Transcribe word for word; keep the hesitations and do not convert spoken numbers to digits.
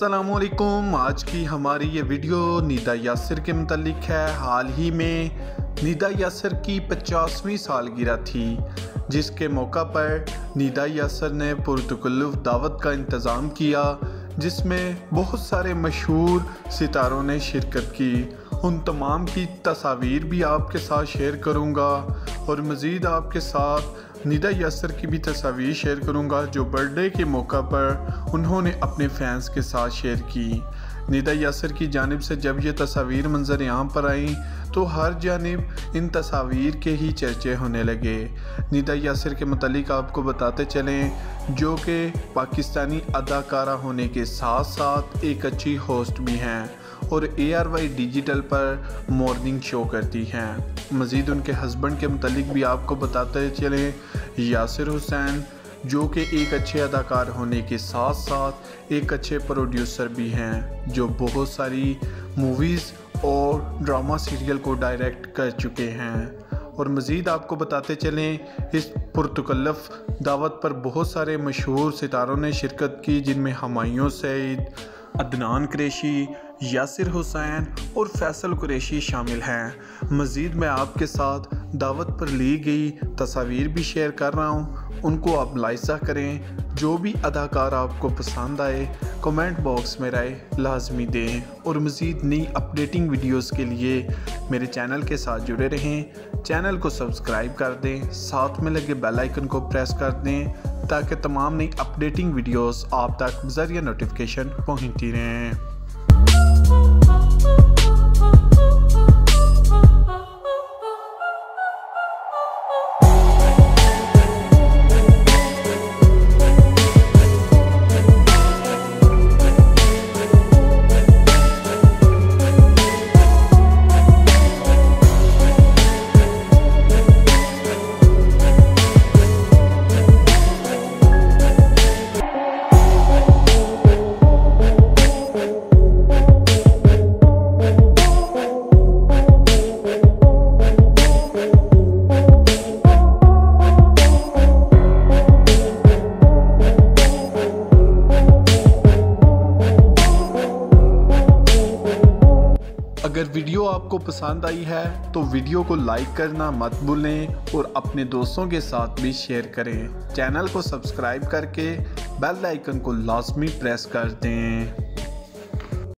अस्सलामुअलैकुम। आज की हमारी ये वीडियो निदा यासिर के मुतालिक है। हाल ही में निदा यासिर की पचासवीं सालगिरह थी, जिसके मौका पर निदा यासिर ने पुरतकल्लुफ़ दावत का इंतज़ाम किया, जिसमें बहुत सारे मशहूर सितारों ने शिरकत की। उन तमाम की तस्वीर भी आपके साथ शेयर करूँगा और मज़ीद आपके साथ निदा यासिर की भी तस्वीर शेयर करूँगा जो बर्थडे के मौका पर उन्होंने अपने फैंस के साथ शेयर की। निदा यासिर की जानिब से जब ये तस्वीर मंजर यहाँ पर आई तो हर जानिब इन तस्वीर के ही चर्चे होने लगे। निदा यासिर के मुतालिक आपको बताते चलें, जो कि पाकिस्तानी अदाकारा होने के साथ साथ एक अच्छी होस्ट भी हैं और ए आर वाई डिजिटल पर मॉर्निंग शो करती हैं। मज़ीद उनके हस्बैंड के मुतालिक भी आपको बताते चलें, यासिर हुसैन, जो कि एक अच्छे अदाकार होने के साथ साथ एक अच्छे प्रोड्यूसर भी हैं, जो बहुत सारी मूवीज़ और ड्रामा सीरियल को डायरेक्ट कर चुके हैं। और मज़ीद आपको बताते चलें, इस पुरतकल्लुफ़ दावत पर बहुत सारे मशहूर सितारों ने शिरकत की, जिनमें हुमायूं सईद, अदनान कुरैशी, यासिर हुसैन और फैसल कुरैशी शामिल हैं। मज़ीद मैं आपके साथ दावत पर ली गई तस्वीर भी शेयर कर रहा हूँ, उनको आप लाइज़ा करें। जो भी अदाकार आपको पसंद आए कमेंट बॉक्स में राय लाजमी दें और मज़ीद नई अपडेटिंग वीडियोस के लिए मेरे चैनल के साथ जुड़े रहें। चैनल को सब्सक्राइब कर दें, साथ में लगे बेल आइकन को प्रेस कर दें ताकि तमाम नई अपडेटिंग वीडियोस आप तक ज़रिए नोटिफिकेशन पहुंचती रहें। अगर वीडियो आपको पसंद आई है तो वीडियो को लाइक करना मत भूलें और अपने दोस्तों के साथ भी शेयर करें। चैनल को सब्सक्राइब करके बेल आइकन को लाजमी प्रेस कर दें।